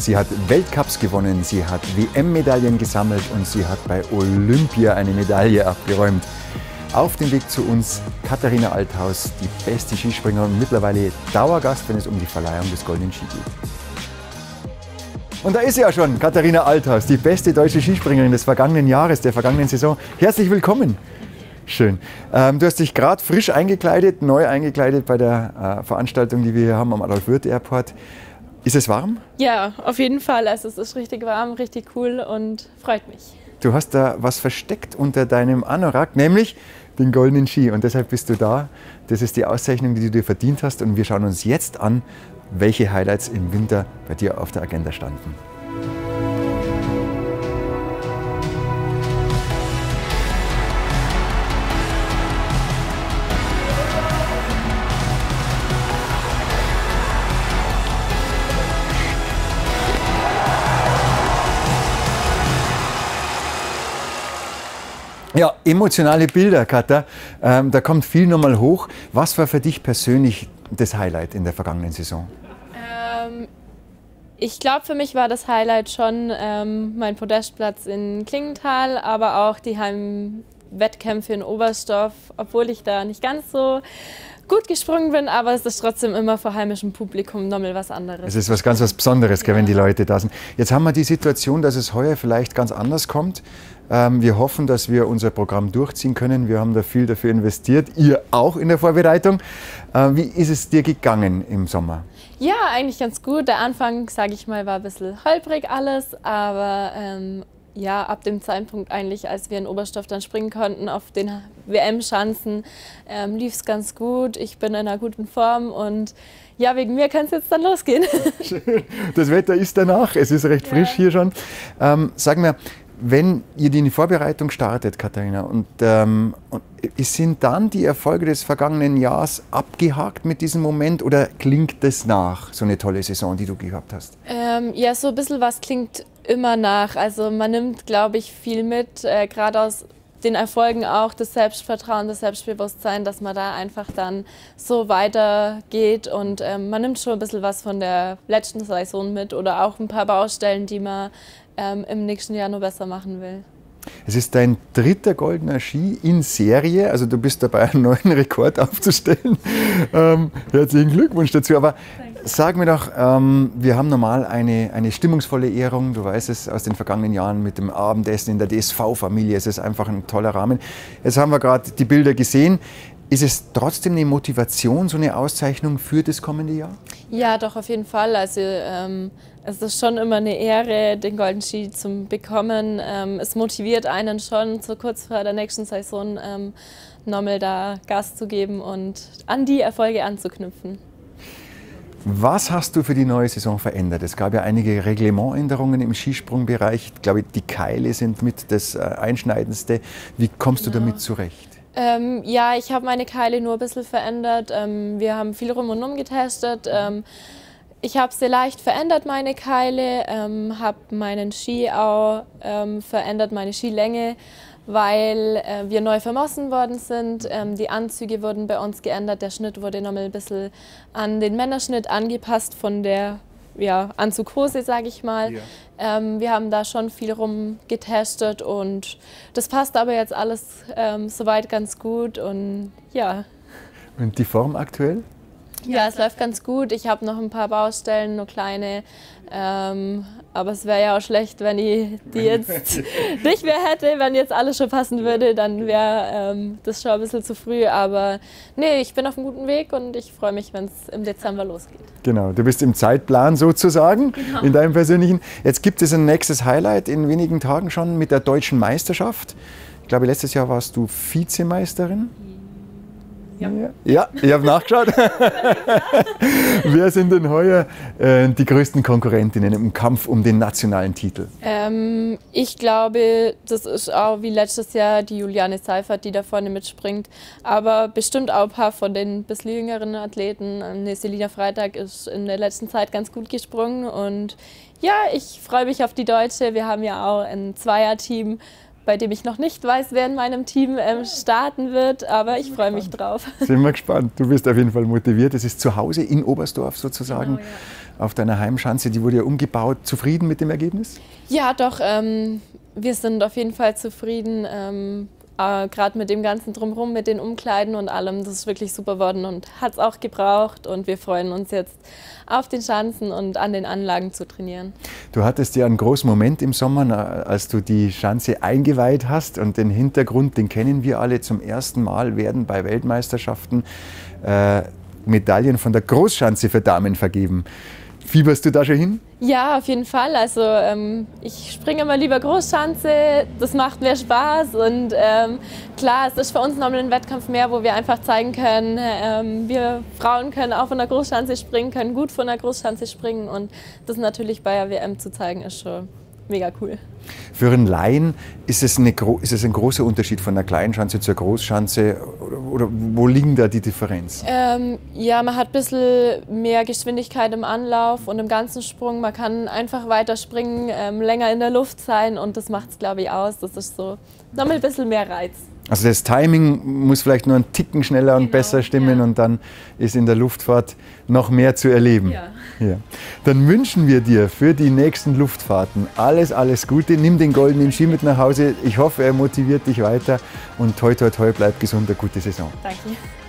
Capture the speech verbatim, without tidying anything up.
Sie hat Weltcups gewonnen, sie hat W M-Medaillen gesammelt und sie hat bei Olympia eine Medaille abgeräumt. Auf dem Weg zu uns Katharina Althaus, die beste Skispringerin und mittlerweile Dauergast, wenn es um die Verleihung des Goldenen Ski geht. Und da ist sie ja schon, Katharina Althaus, die beste deutsche Skispringerin des vergangenen Jahres, der vergangenen Saison. Herzlich willkommen. Schön. Ähm, du hast dich gerade frisch eingekleidet, neu eingekleidet bei der äh, Veranstaltung, die wir hier haben am Adolf-Wirth-Airport. Ist es warm? Ja, auf jeden Fall. Also es ist richtig warm, richtig cool und freut mich. Du hast da was versteckt unter deinem Anorak, nämlich den goldenen Ski. Und deshalb bist du da. Das ist die Auszeichnung, die du dir verdient hast. Und wir schauen uns jetzt an, welche Highlights im Winter bei dir auf der Agenda standen. Ja, emotionale Bilder, Katha. Ähm, da kommt viel nochmal hoch. Was war für dich persönlich das Highlight in der vergangenen Saison? Ähm, ich glaube, für mich war das Highlight schon ähm, mein Podestplatz in Klingenthal, aber auch die Heimwettkämpfe in Oberstdorf, obwohl ich da nicht ganz so gut gesprungen bin, aber es ist trotzdem immer vor heimischem Publikum nochmal was anderes. Es ist was ganz was Besonderes, ja, wenn die Leute da sind. Jetzt haben wir die Situation, dass es heuer vielleicht ganz anders kommt. Ähm, wir hoffen, dass wir unser Programm durchziehen können. Wir haben da viel dafür investiert, ihr auch in der Vorbereitung. Ähm, wie ist es dir gegangen im Sommer? Ja, eigentlich ganz gut. Der Anfang, sage ich mal, war ein bisschen holprig alles, aber ähm, ja, ab dem Zeitpunkt eigentlich, als wir in Oberstdorf dann springen konnten auf den W M-Schanzen, ähm, lief es ganz gut. Ich bin in einer guten Form und ja, wegen mir kann es jetzt dann losgehen. Schön. Das Wetter ist danach, es ist recht frisch ja. hier schon. Ähm, sag mir, wenn ihr die Vorbereitung startet, Katharina, und, ähm, und sind dann die Erfolge des vergangenen Jahres abgehakt mit diesem Moment oder klingt das nach, so eine tolle Saison, die du gehabt hast? Ähm, ja, so ein bisschen was klingt immer nach. Also man nimmt, glaube ich, viel mit, äh, gerade aus den Erfolgen auch, das Selbstvertrauen, das Selbstbewusstsein, dass man da einfach dann so weitergeht und ähm, man nimmt schon ein bisschen was von der letzten Saison mit oder auch ein paar Baustellen, die man ähm, im nächsten Jahr noch besser machen will. Es ist dein dritter goldener Ski in Serie, also du bist dabei, einen neuen Rekord aufzustellen. Ähm, herzlichen Glückwunsch dazu. Aber Danke. Sag mir doch, ähm, wir haben normal eine, eine stimmungsvolle Ehrung, du weißt es aus den vergangenen Jahren mit dem Abendessen in der D S V-Familie, es ist einfach ein toller Rahmen. Jetzt haben wir gerade die Bilder gesehen. Ist es trotzdem eine Motivation, so eine Auszeichnung für das kommende Jahr? Ja, doch, auf jeden Fall. Also ähm, es ist schon immer eine Ehre, den Goldenen Ski zu bekommen. Ähm, es motiviert einen schon, so kurz vor der nächsten Saison ähm, nochmal da Gas zu geben und an die Erfolge anzuknüpfen. Was hast du für die neue Saison verändert? Es gab ja einige Reglementänderungen im Skisprungbereich. Ich glaube, die Keile sind mit das Einschneidendste. Wie kommst du genau. damit zurecht? Ähm, ja, ich habe meine Keile nur ein bisschen verändert. Ähm, wir haben viel rum und um getestet. Ähm, ich habe sie leicht verändert, meine Keile, ähm, habe meinen Ski auch ähm, verändert, meine Skilänge, weil äh, wir neu vermossen worden sind. Ähm, die Anzüge wurden bei uns geändert, der Schnitt wurde nochmal ein bisschen an den Männerschnitt angepasst von der ja, Anzughose, sage ich mal. Ja. Ähm, wir haben da schon viel rum getestet und das passt aber jetzt alles ähm, soweit ganz gut und ja. Und die Form aktuell? Ja, es läuft ganz gut. Ich habe noch ein paar Baustellen, nur kleine. Ähm, aber es wäre ja auch schlecht, wenn ich die jetzt nicht mehr hätte. Wenn jetzt alles schon passen würde, dann wäre ähm, das schon ein bisschen zu früh. Aber nee, ich bin auf einem guten Weg und ich freue mich, wenn es im Dezember losgeht. Genau, du bist im Zeitplan sozusagen, genau. in deinem persönlichen. Jetzt gibt es ein nächstes Highlight in wenigen Tagen schon mit der Deutschen Meisterschaft. Ich glaube, letztes Jahr warst du Vizemeisterin. Ja, ja, ich habe nachgeschaut. Wer sind denn heuer äh, die größten Konkurrentinnen im Kampf um den nationalen Titel? Ähm, ich glaube, das ist auch wie letztes Jahr die Juliane Seifert, die da vorne mitspringt. Aber bestimmt auch ein paar von den bisschen jüngeren Athleten. Eine Selina Freitag ist in der letzten Zeit ganz gut gesprungen. Und ja, ich freue mich auf die Deutsche. Wir haben ja auch ein Zweierteam bei dem ich noch nicht weiß, wer in meinem Team ähm, starten wird, aber ich freue mich drauf. Sind wir gespannt. Du bist auf jeden Fall motiviert. Es ist zu Hause in Oberstdorf sozusagen, genau, ja. Auf deiner Heimschanze. Die wurde ja umgebaut. Zufrieden mit dem Ergebnis? Ja, doch. Ähm, wir sind auf jeden Fall zufrieden. Ähm, Äh, Gerade mit dem ganzen Drumherum, mit den Umkleiden und allem, das ist wirklich super geworden und hat es auch gebraucht. Und wir freuen uns jetzt auf den Schanzen und an den Anlagen zu trainieren. Du hattest ja einen großen Moment im Sommer, als du die Schanze eingeweiht hast. Und den Hintergrund, den kennen wir alle. Zum ersten Mal werden bei Weltmeisterschaften äh, Medaillen von der Großschanze für Damen vergeben. Fieberst du da schon hin? Ja, auf jeden Fall. Also ähm, ich springe immer lieber Großschanze, das macht mehr Spaß und ähm, klar, es ist für uns nochmal ein Wettkampf mehr, wo wir einfach zeigen können, ähm, wir Frauen können auch von der Großschanze springen, können gut von der Großschanze springen und das natürlich bei der W M zu zeigen, ist schon mega cool. Für einen Laien ist es, eine, ist es ein großer Unterschied von der Kleinschanze zur Großschanze oder, oder wo liegen da die Differenzen? Ähm, ja, man hat ein bisschen mehr Geschwindigkeit im Anlauf und im ganzen Sprung. Man kann einfach weiter springen, ähm, länger in der Luft sein und das macht es, glaube ich, aus. Das ist so nochmal ein bisschen mehr Reiz. Also das Timing muss vielleicht nur einen Ticken schneller und genau, besser stimmen, ja. Und dann ist in der Luftfahrt noch mehr zu erleben. Ja. Ja. Dann wünschen wir dir für die nächsten Luftfahrten alles, alles Gute. Nimm den goldenen Ski mit nach Hause. Ich hoffe, er motiviert dich weiter und toi, toi, toi, bleib gesund, eine gute Saison. Danke.